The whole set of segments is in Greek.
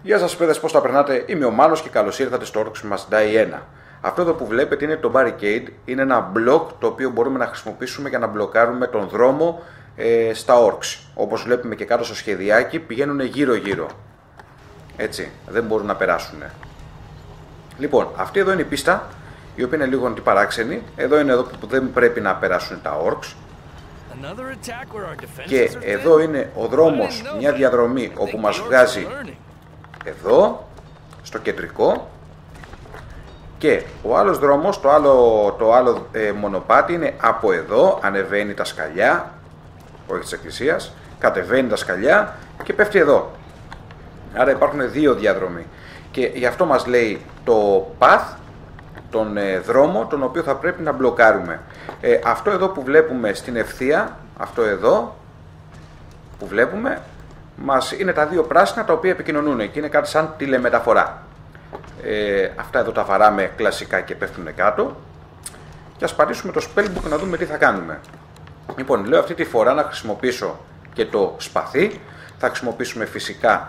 Γεια σας παιδες, πώς τα περνάτε, είμαι ο Μάνος και καλώς ήρθατε στο Orcs Must Die 1. Αυτό εδώ που βλέπετε είναι το Barricade, είναι ένα μπλοκ το οποίο μπορούμε να χρησιμοποιήσουμε για να μπλοκάρουμε τον δρόμο στα Orcs. Όπως βλέπουμε και κάτω στο σχεδιάκι πηγαίνουν γύρω γύρω, έτσι, δεν μπορούν να περάσουν. Λοιπόν, αυτή εδώ είναι η πίστα, η οποία είναι λίγο παράξενη, εδώ είναι εδώ που δεν πρέπει να περάσουν τα Orcs. Και εδώ είναι ο δρόμος, μια διαδρομή όπου μας βγάζει εδώ, στο κεντρικό, και ο άλλος δρόμος, το άλλο μονοπάτι είναι από εδώ, ανεβαίνει τα σκαλιά, όχι της εκκλησίας, κατεβαίνει τα σκαλιά και πέφτει εδώ. Άρα υπάρχουν δύο διαδρομοί και γι' αυτό μας λέει το path, τον δρόμο, τον οποίο θα πρέπει να μπλοκάρουμε. Αυτό εδώ που βλέπουμε στην ευθεία, αυτό εδώ που βλέπουμε, είναι τα δύο πράσινα τα οποία επικοινωνούν και είναι κάτι σαν τηλεμεταφορά. Αυτά εδώ τα βαράμε κλασικά και πέφτουν κάτω. Και ας πατήσουμε το spellbook να δούμε τι θα κάνουμε. Λοιπόν, λέω αυτή τη φορά να χρησιμοποιήσω και το σπαθί. Θα χρησιμοποιήσουμε φυσικά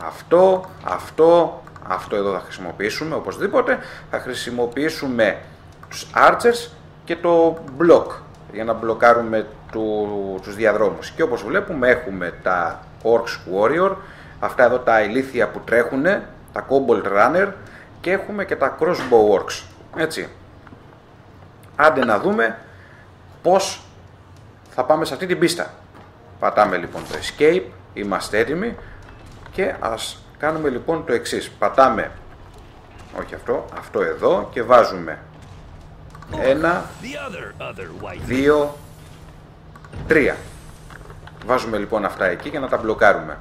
αυτό εδώ θα χρησιμοποιήσουμε οπωσδήποτε. Θα χρησιμοποιήσουμε τους archers και το block για να μπλοκάρουμε τους διαδρόμους. Και όπως βλέπουμε έχουμε τα Orcs Warrior, αυτά εδώ τα ηλίθια που τρέχουν, τα Kobold Runner, και έχουμε και τα Crossbow Orcs, έτσι. Άντε να δούμε πώς θα πάμε σε αυτή την πίστα. Πατάμε λοιπόν το Escape, είμαστε έτοιμοι και ας κάνουμε λοιπόν το εξής. Πατάμε, όχι αυτό εδώ, και βάζουμε 1, 2, 3. Βάζουμε λοιπόν αυτά εκεί για να τα μπλοκάρουμε.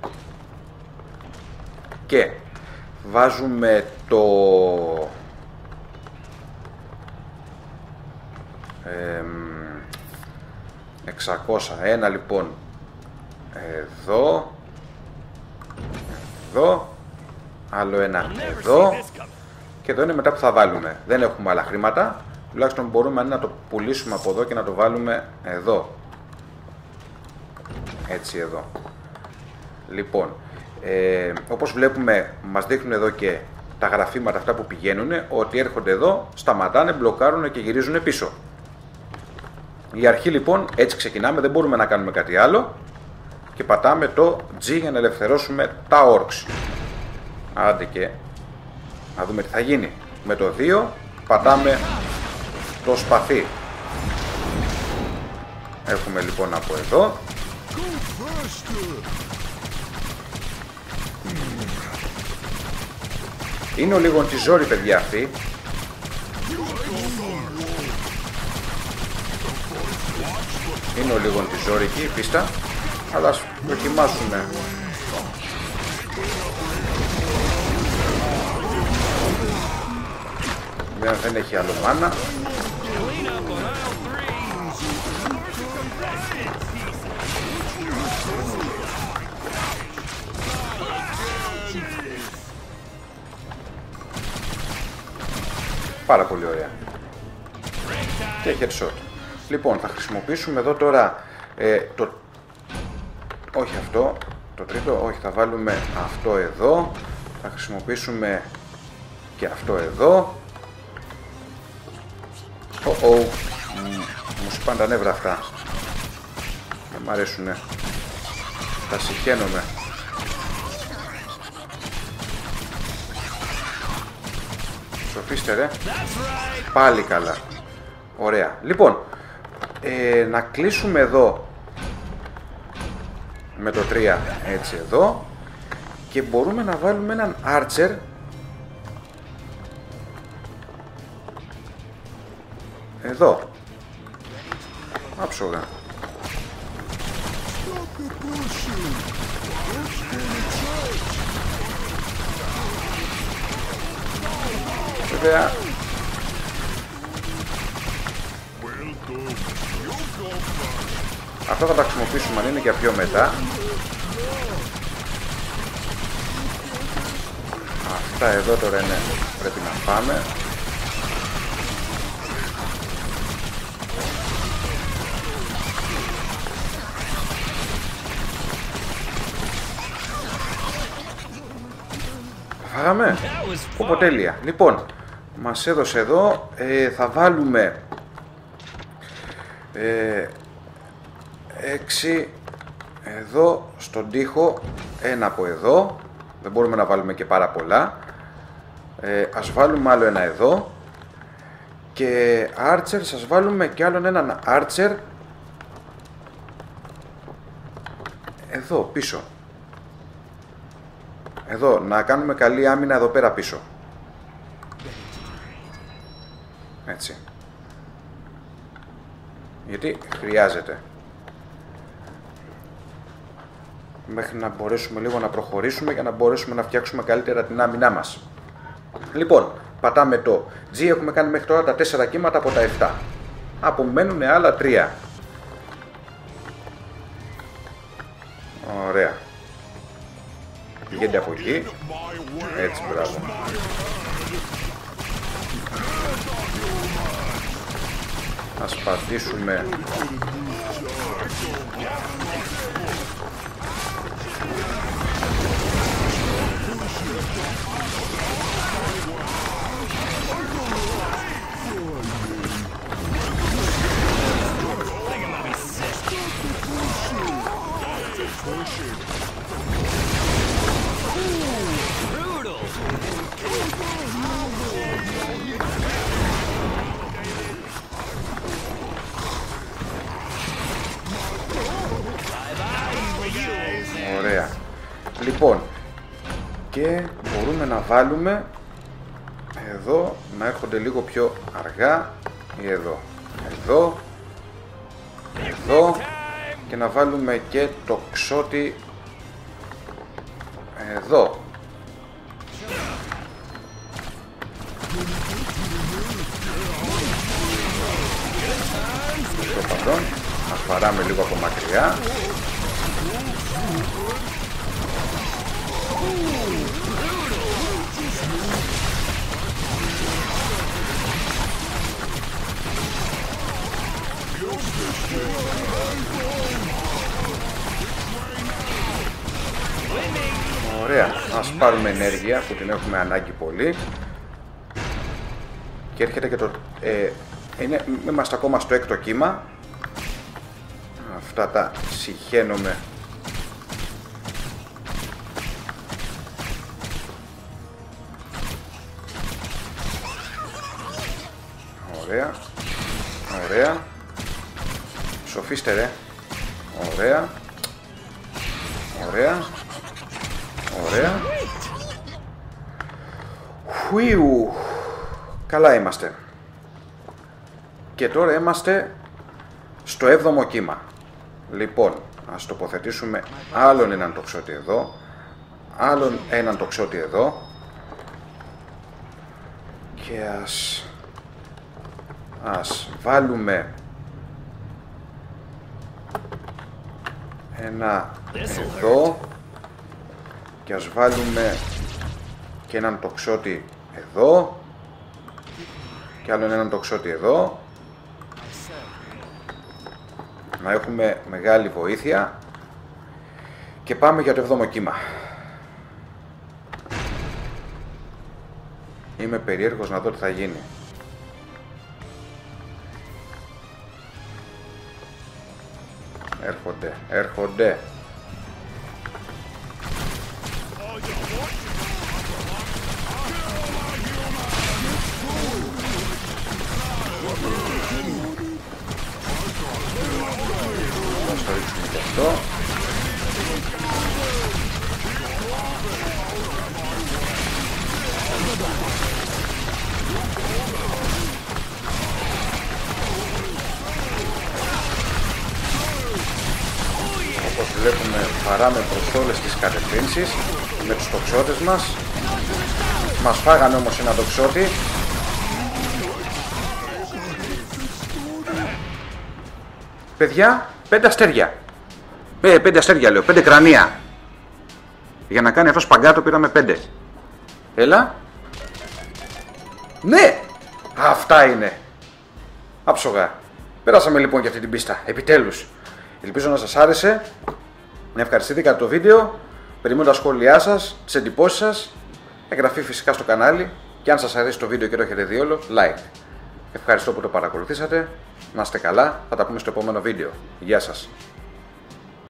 Και βάζουμε το 601 λοιπόν εδώ, άλλο ένα εδώ, και εδώ είναι μετά που θα βάλουμε. Δεν έχουμε άλλα χρήματα, τουλάχιστον μπορούμε να το πουλήσουμε από εδώ και να το βάλουμε εδώ. Έτσι εδώ. Λοιπόν, όπως βλέπουμε μας δείχνουν εδώ και τα γραφήματα αυτά που πηγαίνουν, ότι έρχονται εδώ, σταματάνε, μπλοκάρουν και γυρίζουν πίσω. Η αρχή λοιπόν, έτσι ξεκινάμε, δεν μπορούμε να κάνουμε κάτι άλλο, και πατάμε το G για να ελευθερώσουμε τα Orcs. Άντε και να δούμε τι θα γίνει. Με το 2 πατάμε το σπαθί. Έχουμε λοιπόν από εδώ. Είναι ο λίγο τη ζόρι, παιδιά, αυτή. Είναι ο λίγο τη ζόρι εκεί η πίστα, αλλά ας δοκιμάσουμε. Δεν έχει άλλο μάνα. Πάρα πολύ ωραία. Και headshot. Λοιπόν, θα χρησιμοποιήσουμε εδώ τώρα όχι αυτό, το τρίτο, όχι, θα βάλουμε αυτό εδώ. Θα χρησιμοποιήσουμε και αυτό εδώ. Μου σπάνε τα νεύρα αυτά. Δεν μ' αρέσουνε. Τα συχαίνομαι. Σοφίστε ρε. Πάλι καλά. Ωραία. Λοιπόν, να κλείσουμε εδώ με το 3, έτσι εδώ, και μπορούμε να βάλουμε έναν archer εδώ, άψογα. Βέβαια αυτά θα τα χρησιμοποιήσουμε αν είναι για πιο μετά. Αυτά εδώ τώρα είναι, πρέπει να πάμε. Φάγαμε. Πω τέλεια. Λοιπόν, μας έδωσε εδώ. Θα βάλουμε 6 εδώ στον τοίχο. Ένα από εδώ. Δεν μπορούμε να βάλουμε και πάρα πολλά. Ας βάλουμε άλλο ένα εδώ. Και Archer, σας βάλουμε και άλλον έναν Archer εδώ πίσω. Εδώ, να κάνουμε καλή άμυνα εδώ πέρα πίσω. Έτσι. Γιατί χρειάζεται. Μέχρι να μπορέσουμε λίγο να προχωρήσουμε για να μπορέσουμε να φτιάξουμε καλύτερα την άμυνά μας. Λοιπόν, πατάμε το G, έχουμε κάνει μέχρι τώρα τα 4 κύματα από τα 7. Απομένουν άλλα 3. Ωραία. Πηγαίνετε από εκεί. Έτσι, μπράβο. Ας πατήσουμε. Ωραία. Λοιπόν, και μπορούμε να βάλουμε εδώ, να έρχονται λίγο πιο αργά, ή εδώ, εδώ, εδώ, και να βάλουμε και το ξώτη εδώ. Στο παρόν, ας παράμε λίγο από μακριά. Ωραία, ας πάρουμε ενέργεια που την έχουμε ανάγκη πολύ. Και έρχεται και το... είμαστε ακόμα στο 6ο κύμα. Αυτά τα συχαίνομαι. Ωραία. Ωραία. Σοφίστε ρε. Ωραία. Ωραία. Ωραία. Χουιου. Καλά είμαστε. Και τώρα είμαστε στο 7ο κύμα. Λοιπόν, ας τοποθετήσουμε άλλον έναν τοξότη εδώ. Άλλον έναν τοξότη εδώ. Και ας βάλουμε ένα εδώ. Και ας βάλουμε και έναν τοξότη εδώ. Και άλλον έναν τοξότη εδώ. Να έχουμε μεγάλη βοήθεια. Και πάμε για το 7ο κύμα. Είμαι περίεργος να δω τι θα γίνει. Έρχονται. Θα το ρίξουμε και αυτό. Όπως βλέπουμε, παράμε προς όλες τις κατευθύνσεις με τους τοξότες μας. Μας φάγανε όμως ένα τοξότη. Παιδιά, 5 αστέρια. 5 αστέρια λέω, 5 κρανία. Για να κάνει αυτό σπαγκάτο πήραμε 5. Έλα. Ναι! Αυτά είναι. Άψογα. Πέρασαμε λοιπόν και αυτή την πίστα. Επιτέλους. Ελπίζω να σας άρεσε. Να ευχαριστηθείτε για το βίντεο. Περιμένω τα σχόλιά σας, τις εντυπώσεις σας. εγγραφή φυσικά στο κανάλι και αν σας αρέσει το βίντεο και το έχετε δει όλο, like. Ευχαριστώ που το παρακολουθήσατε, να είστε καλά, θα τα πούμε στο επόμενο βίντεο. Γεια σας.